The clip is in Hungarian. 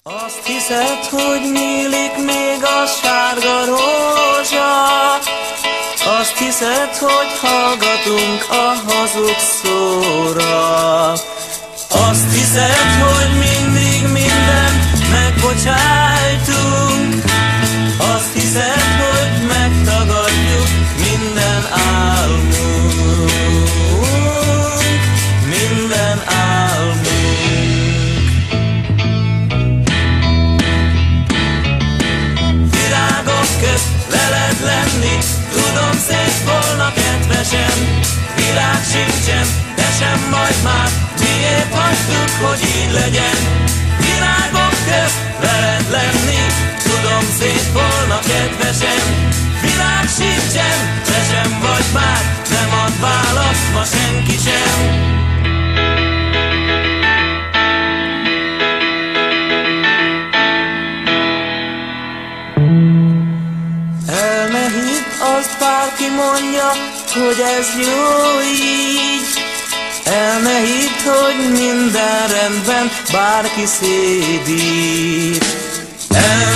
Azt hiszed, hogy nyílik még a sárga rózsa, azt hiszed, hogy hallgatunk a hazug szóra. Azt hiszed, hogy mindig mindent megbocsájtunk, azt hiszed, hogy megtagadjuk minden álmunk, minden álmunk. Virágok közt veled lenni, tudom, szép volna kedvesem. Virág sincsen, de sem majd már, miért hagytuk, hogy így legyen. Virágok közt veled lenni, tudom, szép volna kedvesem. Virág sincsen, de sem vagy már, nem ad választ ma senki sem. El ne hidd, azt bárki mondja, hogy ez jó így. El ne hidd, hogy minden rendben, bárki szédít. El